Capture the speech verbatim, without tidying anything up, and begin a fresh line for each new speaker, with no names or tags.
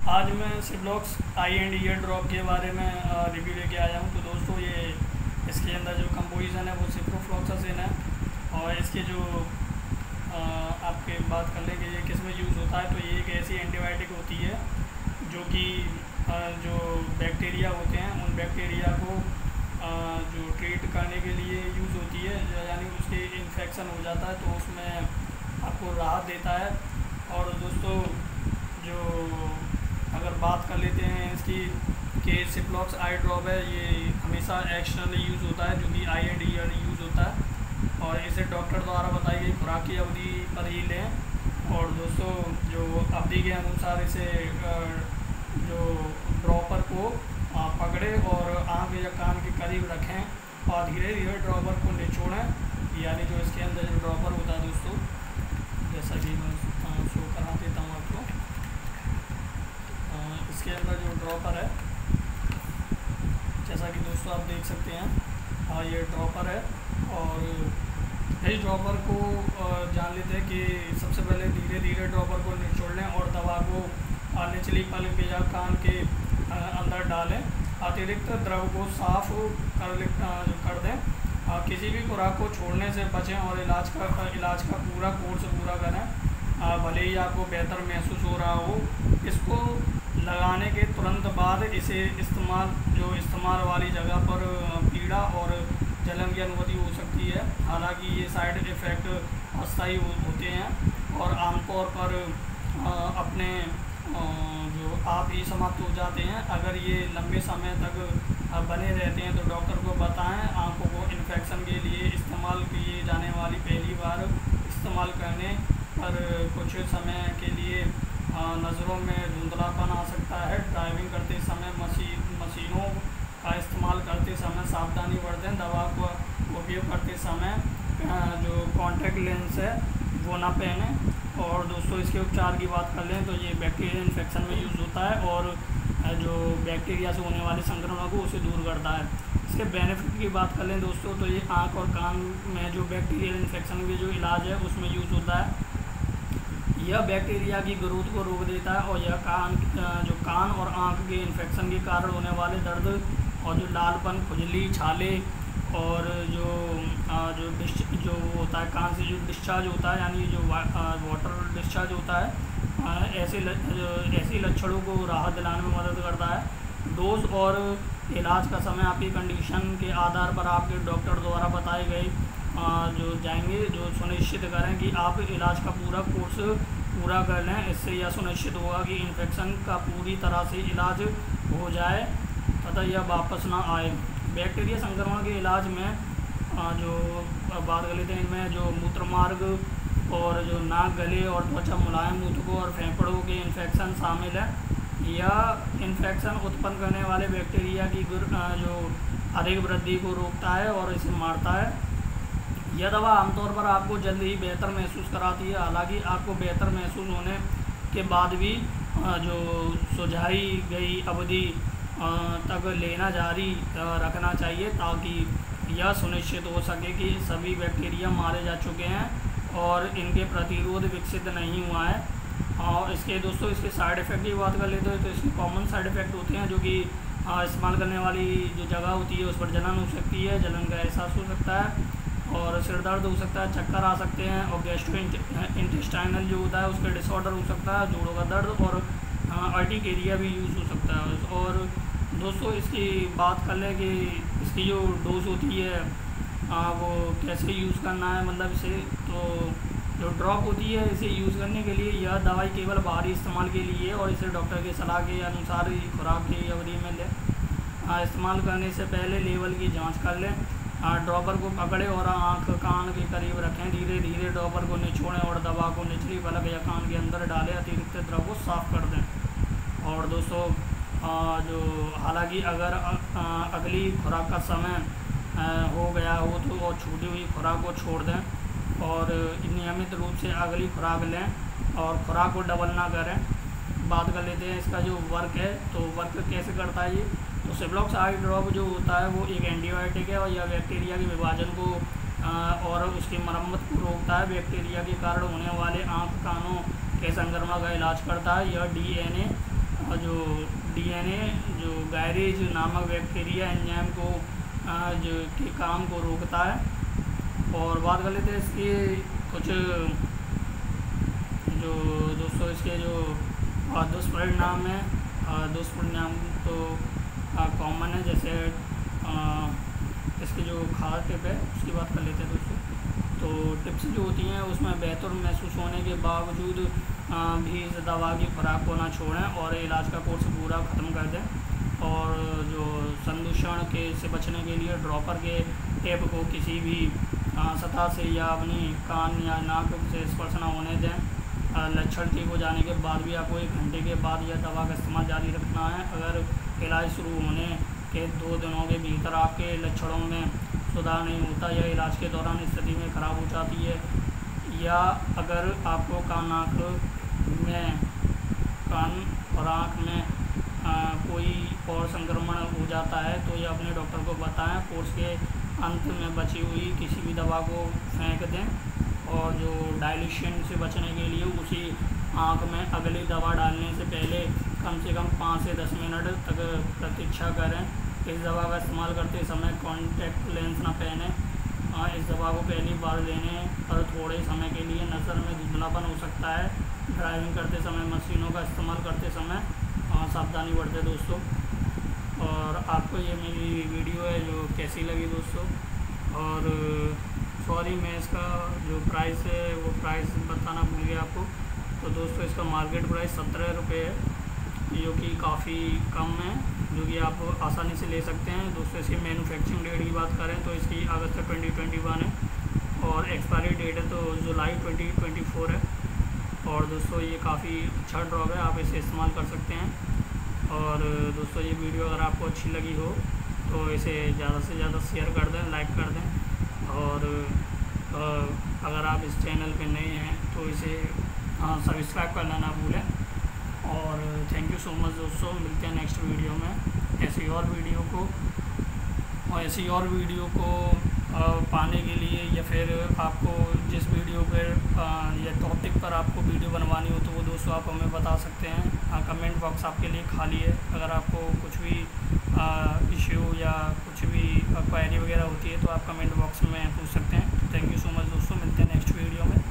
आज मैं Ciplox eye and ear drop के बारे में रिव्यू लेके आया हूँ। तो दोस्तों ये इसके अंदर जो कंपोजिशन है वो सिप्रोफ्लॉक्सासिन है और इसके जो आ, आपके बात कर लें कि ये किस में यूज़ होता है। तो ये एक ऐसी एंटीबायोटिक होती है जो कि जो बैक्टीरिया होते हैं उन बैक्टीरिया को आ, जो ट्रीट करने के लिए यूज़ होती है, यानी उसके इन्फेक्शन हो जाता है तो उसमें आपको राहत देता है। और दोस्तों जो अगर बात कर लेते हैं इसकी कि सिप्लॉक्स आई ड्रॉप है, ये हमेशा एक्सटर्नली यूज़ होता है जो कि आई एंड ईयर यूज़ होता है और इसे डॉक्टर द्वारा बताई गई खुराक की अवधि पर ही लें। और दोस्तों जो अवधि के अनुसार इसे जो ड्रॉपर को पकड़े और आँख या कान के करीब रखें और धीरे धीरे ड्रॉपर को निचोड़ें, यानी जो इसके अंदर जो ड्रॉपर होता है दोस्तों, जैसा कि मैं शो करा देता हूँ आपको। इसके अंदर जो ड्रॉपर है, जैसा कि दोस्तों आप देख सकते हैं, हाँ ये ड्रॉपर है। और इस ड्रॉपर को जान लेते हैं कि सबसे पहले धीरे धीरे ड्रॉपर को निचोड़ लें और दवा को निचली पलक या कान के अंदर डालें। अतिरिक्त द्रव को साफ कर कर दें। किसी भी खुराक को छोड़ने से बचें और इलाज का इलाज का पूरा कोर्स पूरा करें। भले ही आपको बेहतर महसूस हो रहा हो, इसको लगाने के तुरंत बाद इसे इस्तेमाल जो इस्तेमाल वाली जगह पर पीड़ा और जलन की अनुभूति हो सकती है। हालांकि ये साइड इफ़ेक्ट अस्थायी होते हैं और आमतौर पर अपने जो आप ही समाप्त हो जाते हैं। अगर ये लंबे समय तक बने रहते हैं तो डॉक्टर को बताएं। आंखों को इन्फेक्शन के लिए इस्तेमाल किए जाने वाली पहली बार इस्तेमाल करने पर कुछ समय के लिए नज़रों में धुंधलापन आ सकता है। ड्राइविंग करते समय मशीन मशीनों का इस्तेमाल करते समय सावधानी बरतें। दवा का उपयोग करते समय जो कॉन्टैक्ट लेंस है वो ना पहनें। और दोस्तों इसके उपचार की बात कर लें तो ये बैक्टीरियल इन्फेक्शन में यूज़ होता है और जो बैक्टीरिया से होने वाले संक्रमण को उसे दूर करता है। इसके बेनिफिट की बात कर लें दोस्तों तो ये आँख और कान में जो बैक्टीरियल इन्फेक्शन के जो इलाज है उसमें यूज़ होता है। यह बैक्टीरिया की ग्रोथ को रोक देता है और यह कान जो कान और आँख के इन्फेक्शन के कारण होने वाले दर्द और जो लालपन, खुजली, छाले और जो जो डिश जो होता है कान से जो डिस्चार्ज होता है, यानी जो वाटर डिस्चार्ज होता है, ऐसे ऐसे लक्षणों को राहत दिलाने में मदद करता है। डोज और इलाज का समय आपकी कंडीशन के आधार पर आपके डॉक्टर द्वारा बताए गए जो जाएंगे। जो सुनिश्चित करें कि आप इलाज का पूरा कोर्स पूरा कर लें। इससे यह सुनिश्चित होगा कि इन्फेक्शन का पूरी तरह से इलाज हो जाए तथा यह वापस ना आए। बैक्टीरिया संक्रमण के इलाज में जो बात कर लेते हैं, इनमें जो मूत्रमार्ग और जो नाक, गले और त्वचा, मुलायम ऊतकों और फेफड़ों के इन्फेक्शन शामिल है। यह इन्फेक्शन उत्पन्न करने वाले बैक्टीरिया की जो अधिक वृद्धि को रोकता है और इसे मारता है। यह दवा आमतौर पर आपको जल्द ही बेहतर महसूस कराती है। हालांकि आपको बेहतर महसूस होने के बाद भी जो सुझाई गई अवधि तक लेना जारी रखना चाहिए ताकि यह सुनिश्चित हो सके कि सभी बैक्टीरिया मारे जा चुके हैं और इनके प्रतिरोध विकसित नहीं हुआ है। और इसके दोस्तों इसके साइड इफ़ेक्ट की बात कर लेते हैं तो इसके कॉमन साइड इफ़ेक्ट होते हैं जो कि इस्तेमाल करने वाली जो जगह होती है उस पर जलन हो सकती है, जलन का एहसास हो सकता है और सिर दर्द हो सकता है, चक्कर आ सकते हैं और गैस्ट्रो इंटेस्टाइनल जो होता है उसका डिसऑर्डर हो सकता है, जोड़ों का दर्द और अर्टिकेरिया भी यूज़ हो सकता है। और दोस्तों इसकी बात कर लें कि इसकी जो डोज होती है आ, वो कैसे यूज़ करना है, मतलब इसे तो जो ड्रॉप होती है इसे यूज़ करने के लिए यह दवाई केवल बाहरी इस्तेमाल के लिए और इसे डॉक्टर के सलाह के अनुसार ही खुराक की अवधि में ले इस्तेमाल करने से पहले लेवल की जांच कर लें। ड्रॉपर को पकड़े और आँख कान के करीब रखें। धीरे धीरे ड्रॉपर को निचोड़ें और दवा को निचली पलक या कान के अंदर डालें। अतिरिक्त द्रव को साफ कर दें। और दोस्तों आ, जो हालांकि अगर आ, आ, अगली खुराक का समय आ, हो गया हो तो और छूटी हुई खुराक को छोड़ दें और नियमित रूप से अगली खुराक लें और खुराक को डबल ना करें। बात कर लेते हैं इसका जो वर्क है, तो वर्क कैसे करता है ये। तो सिब्लॉक्स आई ड्रॉप जो होता है वो एक एंटीबायोटिक है और यह बैक्टीरिया के विभाजन को आ, और उसकी मरम्मत को रोकता है। बैक्टीरिया के कारण होने वाले आँख कानों के संक्रमण का इलाज करता है। यह डीएनए जो डीएनए जो गायरेज नामक बैक्टीरिया एंजाइम को जो के काम को रोकता है। और बात कर लेते हैं इसके कुछ जो दोस्तों इसके जो दुष्परिणाम है। दुष्परिणाम तो कॉमन है, जैसे इसकी जो खास टिप है उसकी बात कर लेते हैं दोस्तों। तो टिप्स जो होती हैं उसमें बेहतर महसूस होने के बावजूद भी इस दवा की खुराक को ना छोड़ें और इलाज का कोर्स पूरा ख़त्म कर दें। और जो संदूषण के से बचने के लिए ड्रॉपर के टेप को किसी भी सतह से या अपनी कान या नाक से स्पर्श न होने दें। लक्षण ठीक हो जाने के बाद भी आपको एक घंटे के बाद यह दवा का इस्तेमाल जारी रखना है। अगर इलाज शुरू होने के दो दिनों के भीतर आपके लक्षणों में सुधार नहीं होता या इलाज के दौरान स्थिति में ख़राब हो जाती है, या अगर आपको कान नाक में कान और आँख में आ, कोई और संक्रमण हो जाता है तो यह अपने डॉक्टर को बताएं। कोर्स के अंत में बची हुई किसी भी दवा को फेंक दें और जो डायल्यूशन से बचने के लिए उसी आँख में अगली दवा डालने से पहले कम से कम पाँच से दस मिनट तक प्रतीक्षा करें। इस दवा का इस्तेमाल करते समय कॉन्टैक्ट लेंस न पहने। इस दवा को पहली बार लेने पर थोड़े समय के लिए नज़र में धुंधलापन हो सकता है। ड्राइविंग करते समय, मशीनों का इस्तेमाल करते समय सावधानी बरतें दोस्तों। और आपको ये मेरी वीडियो है जो कैसी लगी दोस्तों, और सॉरी मैं इसका जो प्राइस है वो प्राइस बताना भूल गया आपको। तो दोस्तों इसका मार्केट प्राइस सत्रह रुपये है, जो कि काफ़ी कम है, जो कि आप आसानी से ले सकते हैं दोस्तों। इसकी मैन्युफैक्चरिंग डेट की बात करें तो इसकी अगस्त ट्वेंटी ट्वेंटी वन है और एक्सपायरी डेट है तो जुलाई ट्वेंटी ट्वेंटी फोर है। और दोस्तों ये काफ़ी अच्छा ड्रॉप है, आप इसे इस्तेमाल कर सकते हैं। और दोस्तों ये वीडियो अगर आपको अच्छी लगी हो तो इसे ज़्यादा से ज़्यादा शेयर कर दें, लाइक कर दें। और अगर आप इस चैनल पे नए हैं तो इसे सब्सक्राइब करना ना भूलें। और थैंक यू सो मच दोस्तों, मिलते हैं नेक्स्ट वीडियो में ऐसी और वीडियो को और ऐसी और वीडियो को आ, पाने के लिए, या फिर आपको जिस वीडियो पर या टॉपिक पर आपको वीडियो बनवानी हो तो वो दोस्तों आप हमें बता सकते हैं। कमेंट बॉक्स आपके लिए खाली है। अगर आपको कुछ भी इश्यू या कुछ भी क्वेरी वगैरह होती है तो आप कमेंट बॉक्स में पूछ सकते हैं। थैंक यू सो मच दोस्तों, मिलते हैं नेक्स्ट वीडियो में।